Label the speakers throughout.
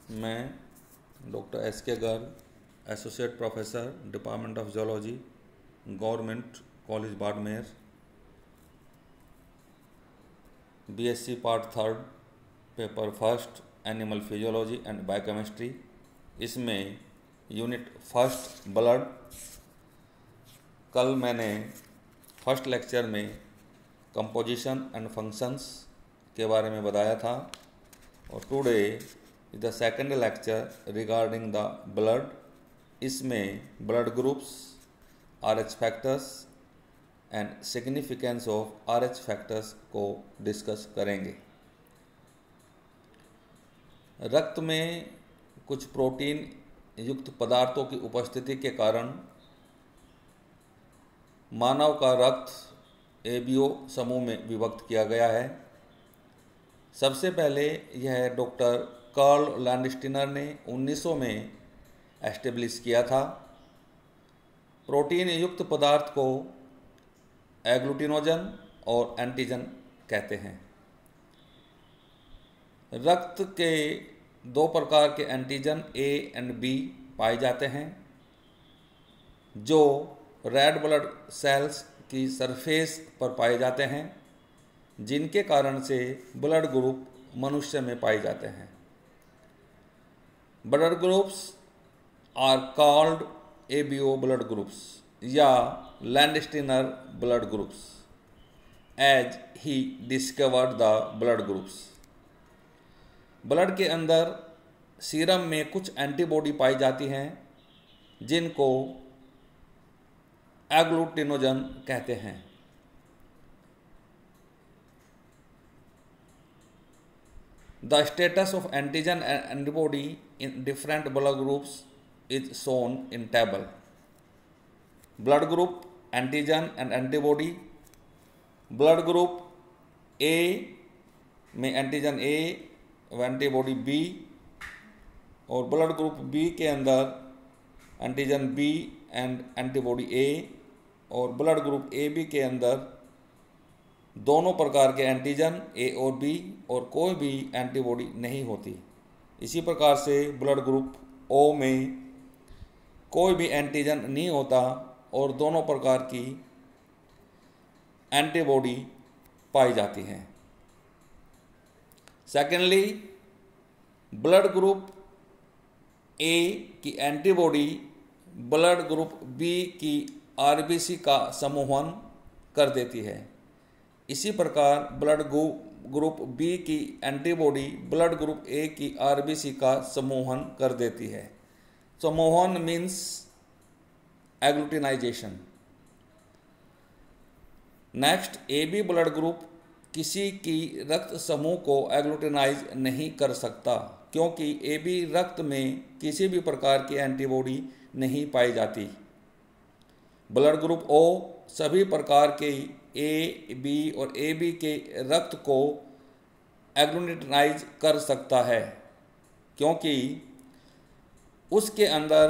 Speaker 1: मैं doctor S K Garg, associate professor, department of zoology, government college Barmer, BSc part 3, paper first, animal physiology and biochemistry. इसमें unit first blood. कल मैंने first lecture में composition and functions के बारे में बताया था, और today is the second lecture regarding the blood. इसमें blood groups, Rh factors and significance of Rh factors को डिस्कस करेंगे। रक्त में कुछ प्रोटीन युक्त पदार्थों की उपस्थिति के कारण मानव का रक्त एबीओ समूह में विभक्त किया गया है। सबसे पहले यह डॉक्टर कार्ल लैंडस्टीनर ने 1900 में एस्टेब्लिश किया था। प्रोटीन युक्त पदार्थ को एग्लूटिनोजन और एंटीजन कहते हैं। रक्त के दो प्रकार के एंटीजन ए एंड बी पाए जाते हैं, जो रेड ब्लड सेल्स की सरफेस पर पाए जाते हैं, जिनके कारण से ब्लड ग्रुप मनुष्य में पाए जाते हैं। Blood groups are called ABO blood groups या Landsteiner blood groups as he discovered the blood groups. Blood के अंदर सीरम में कुछ एंटीबॉडी पाई जाती हैं, जिनको एग्लूटिनोजन कहते हैं। The status of antigen and antibody in different blood groups is shown in table. Blood group, antigen and antibody. Blood group A में एंटीजन A व एंटीबॉडी B, और ब्लड ग्रुप B के अंदर antigen B and antibody A, और blood group AB के अंदर दोनों प्रकार के एंटीजन ए और बी, और कोई भी एंटीबॉडी नहीं होती। इसी प्रकार से ब्लड ग्रुप ओ में कोई भी एंटीजन नहीं होता और दोनों प्रकार की एंटीबॉडी पाई जाती हैं। सेकेंडली, ब्लड ग्रुप ए की एंटीबॉडी ब्लड ग्रुप बी की आरबीसी का समूहन कर देती है। इसी प्रकार ब्लड ग्रुप बी की एंटीबॉडी ब्लड ग्रुप ए की आरबीसी का समूहन कर देती है। समूहन means agglutinisation. Next, A B blood group किसी की रक्त समूह को एग्लूटिनाइज नहीं कर सकता, क्योंकि ए बी रक्त में किसी भी प्रकार की एंटीबॉडी नहीं पाई जाती। ब्लड ग्रुप ओ सभी प्रकार के ए बी और ए बी के रक्त को एग्लूटिनाइज कर सकता है, क्योंकि उसके अंदर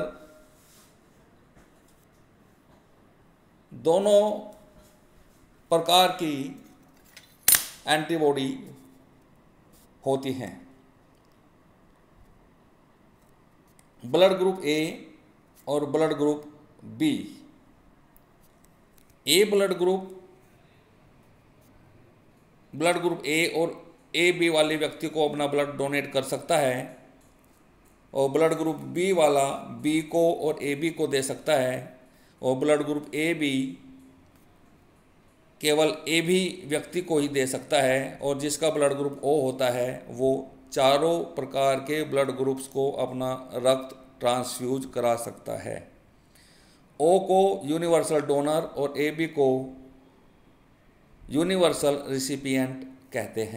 Speaker 1: दोनों प्रकार की एंटीबॉडी होती हैं। ब्लड ग्रुप ए और blood group B. A blood group A और ए बी वाले व्यक्ति को अपना ब्लड डोनेट कर सकता है, और ब्लड ग्रुप बी वाला बी को और ए बी को दे सकता है, और ब्लड ग्रुप ए बी केवल ए बी व्यक्ति को ही दे सकता है, और जिसका ब्लड ग्रुप ओ होता है वो चारों प्रकार के ब्लड ग्रुप्स को अपना रक्त ट्रांसफ्यूज करा सकता है। ओ को यूनिवर्सल डोनर और ए बी को यूनिवर्सल रिसिपिएंट कहते हैं।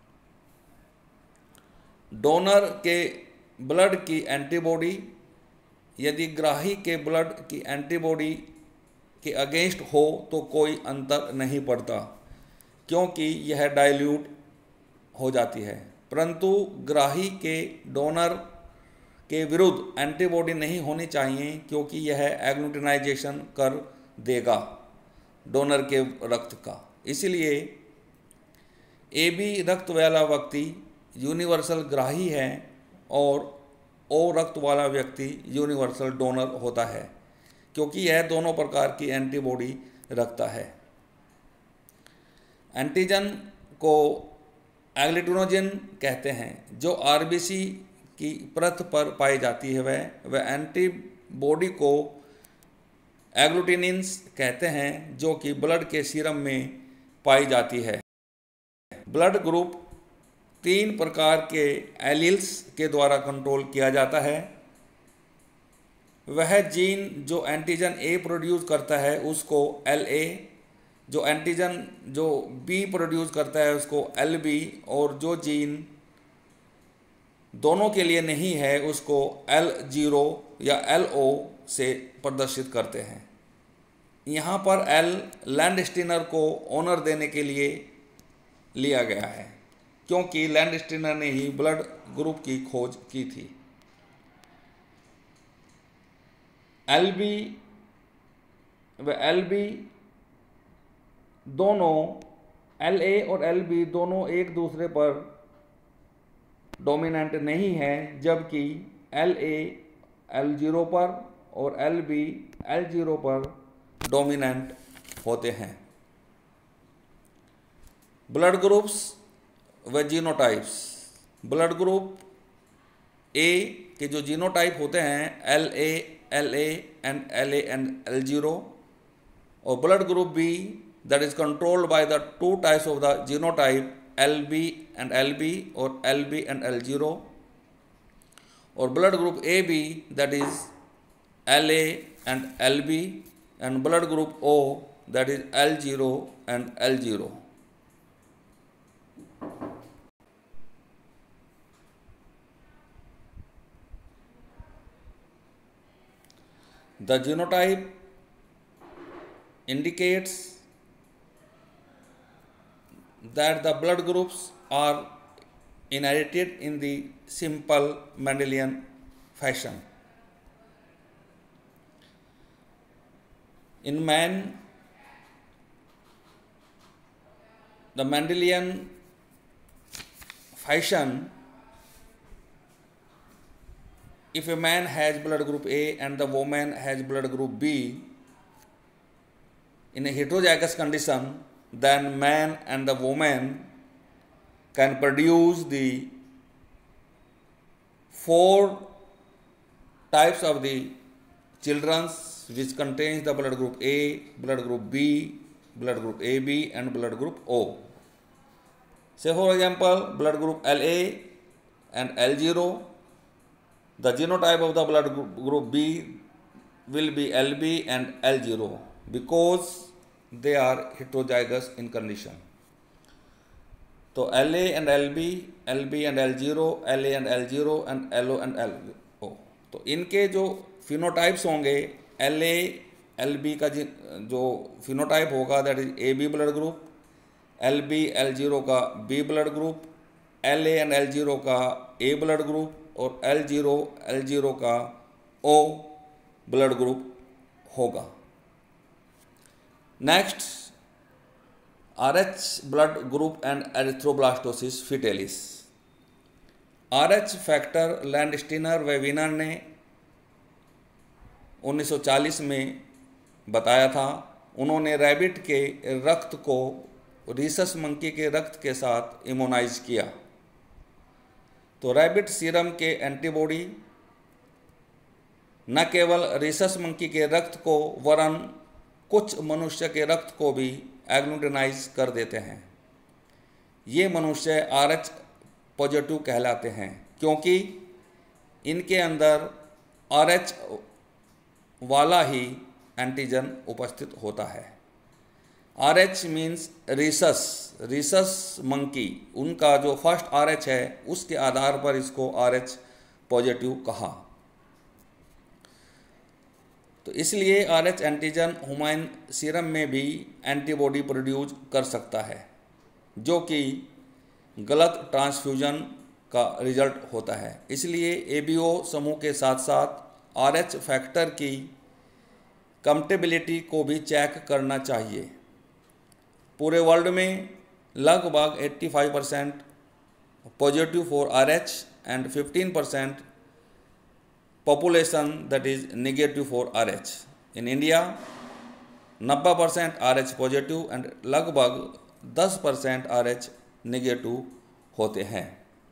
Speaker 1: डोनर के ब्लड की एंटीबॉडी यदि ग्राही के ब्लड की एंटीबॉडी के अगेंस्ट हो तो कोई अंतर नहीं पड़ता, क्योंकि यह डाइल्यूट हो जाती है, परंतु ग्राही के डोनर के विरुद्ध एंटीबॉडी नहीं होनी चाहिए, क्योंकि यह एग्लूटिनाइजेशन कर देगा डोनर के रक्त का। इसलिए ए बी रक्त वाला व्यक्ति यूनिवर्सल ग्राही है और ओ रक्त वाला व्यक्ति यूनिवर्सल डोनर होता है, क्योंकि यह दोनों प्रकार की एंटीबॉडी रखता है। एंटीजन को एग्लूटिनोजन कहते हैं, जो आरबीसी की परत पर पाई जाती है। वह एंटीबॉडी को एग्लूटिनिन्स कहते हैं, जो कि ब्लड के सीरम में पाई जाती है। ब्लड ग्रुप 3 प्रकार के एलील्स के द्वारा कंट्रोल किया जाता है। वह जीन जो एंटीजन ए प्रोड्यूस करता है उसको LA, जो एंटीजन जो बी प्रोड्यूस करता है उसको LB, और जो जीन दोनों के लिए नहीं है उसको L0 या LO से प्रदर्शित करते हैं। यहाँ पर L लैंडस्टीनर को ऑनर देने के लिए लिया गया है, क्योंकि लैंडस्टीनर ने ही ब्लड ग्रुप की खोज की थी। LB दोनों LA और LB दोनों एक दूसरे पर डोमिनेंट नहीं है, जबकि LA L0 पर और LB L0 पर डोमिनेंट होते हैं। ब्लड ग्रुप्स व जीनोटाइप्स। ब्लड ग्रुप A के जो जीनोटाइप होते हैं LA, LA एंड L0, और blood group B that is controlled by the 2 types of the genotype LB and LB or LB and L0, or blood group AB that is LA and LB, and blood group O that is L0 and L0. The genotype indicates that the blood groups are inherited in the simple Mendelian fashion. In man, the Mendelian fashion, if a man has blood group A and the woman has blood group B, in a heterozygous condition, then man and the woman can produce the 4 types of the children which contains the blood group A, blood group B, blood group AB and blood group O. Say for example, blood group LA and L0, the genotype of the blood group B will be LB and L0 because they are heterozygous in condition. तो LA and LB, LB and L0, LA and L0 and LO and LO, तो इनके जो phenotypes होंगे, LA LB का जो phenotype होगा that is AB blood group, LB L0 का B blood group, LA and L0 का A ब्लड ग्रुप और L0 का O ब्लड ग्रुप होगा। Next, RH blood group and erythroblastosis fetalis. RH factor Landsteiner व Wiener ने 1940 में बताया था। उन्होंने रैबिट के रक्त को रीसस मंकी के रक्त के साथ इम्यूनाइज किया, तो रैबिट सीरम के एंटीबॉडी न केवल रीसस मंकी के रक्त को वरन कुछ मनुष्य के रक्त को भी एग्लूटिनाइज कर देते हैं। ये मनुष्य RH पॉजिटिव कहलाते हैं क्योंकि इनके अंदर RH वाला ही एंटीजन उपस्थित होता है। RH मीन्स रीसस मंकी, उनका जो फर्स्ट RH है उसके आधार पर इसको RH पॉजिटिव कहा। तो इसलिए RH एंटीजन ह्यूमन सीरम में भी एंटीबॉडी प्रोड्यूस कर सकता है, जो कि गलत ट्रांसफ्यूजन का रिजल्ट होता है। इसलिए ABO समूह के साथ साथ RH फैक्टर की कंपेटिबिलिटी को भी चेक करना चाहिए। पूरे वर्ल्ड में लगभग 85% positive for RH and 15% population that is negative for RH. In India, 90% RH positive and लगभग 10% RH नेगेटिव होते हैं।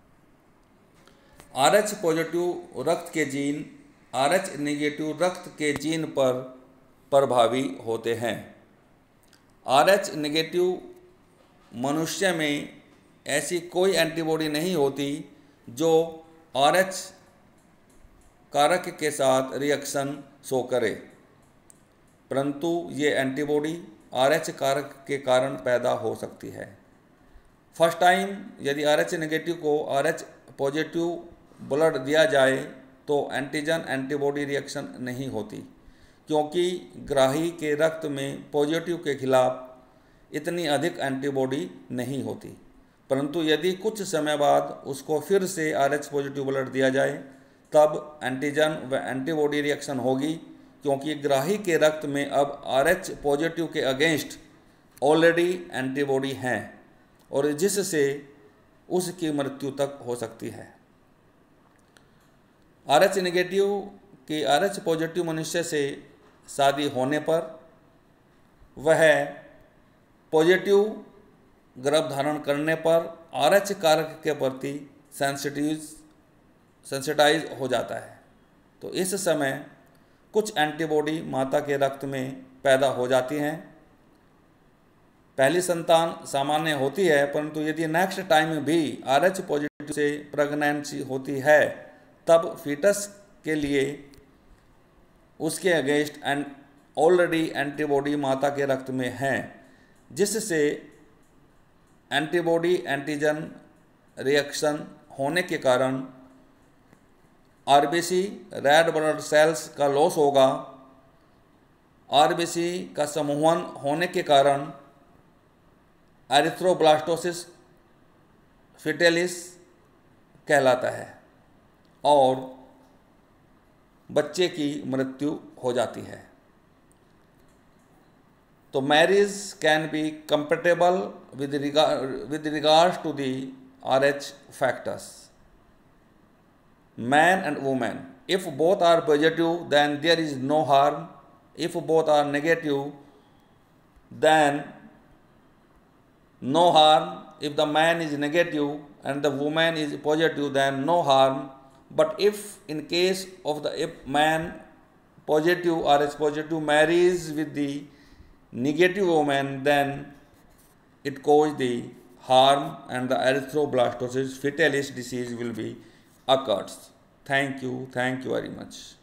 Speaker 1: RH पॉजिटिव रक्त के जीन RH नेगेटिव रक्त के जीन पर प्रभावी होते हैं। RH नेगेटिव मनुष्य में ऐसी कोई एंटीबॉडी नहीं होती जो RH कारक के साथ रिएक्शन शो करे, परंतु ये एंटीबॉडी RH कारक के कारण पैदा हो सकती है। फर्स्ट टाइम यदि RH नेगेटिव को RH पॉजिटिव ब्लड दिया जाए तो एंटीजन एंटीबॉडी रिएक्शन नहीं होती, क्योंकि ग्राही के रक्त में पॉजिटिव के खिलाफ इतनी अधिक एंटीबॉडी नहीं होती। परंतु यदि कुछ समय बाद उसको फिर से RH पॉजिटिव ब्लड दिया जाए तब एंटीजन व एंटीबॉडी रिएक्शन होगी, क्योंकि ग्राही के रक्त में अब RH पॉजिटिव के अगेंस्ट ऑलरेडी एंटीबॉडी हैं और जिससे उसकी मृत्यु तक हो सकती है। RH नेगेटिव की RH पॉजिटिव मनुष्य से शादी होने पर वह पॉजिटिव गर्भ धारण करने पर RH कारक के प्रति सेंसिटाइज हो जाता है। तो इस समय कुछ एंटीबॉडी माता के रक्त में पैदा हो जाती हैं। पहली संतान सामान्य होती है, परंतु यदि नेक्स्ट टाइम भी RH पॉजिटिव से प्रेगनेंसी होती है तब फीटस के लिए उसके अगेंस्ट ऑलरेडी एंटीबॉडी माता के रक्त में हैं, जिससे एंटीबॉडी एंटीजन रिएक्शन होने के कारण RBC रेड ब्लड सेल्स का लॉस होगा। RBC का समूहन होने के कारण एरिथ्रोब्लास्टोसिस फिटेलिस कहलाता है और बच्चे की मृत्यु हो जाती है। तो marriage can be compatible with regards to the RH factors. Man and woman, if both are positive then there is no harm, if both are negative then no harm, if the man is negative and the woman is positive then no harm, but if in case of the man positive RH positive marries with the negative woman then it causes the harm and the erythroblastosis fetalis disease will be occurs. Thank you very much.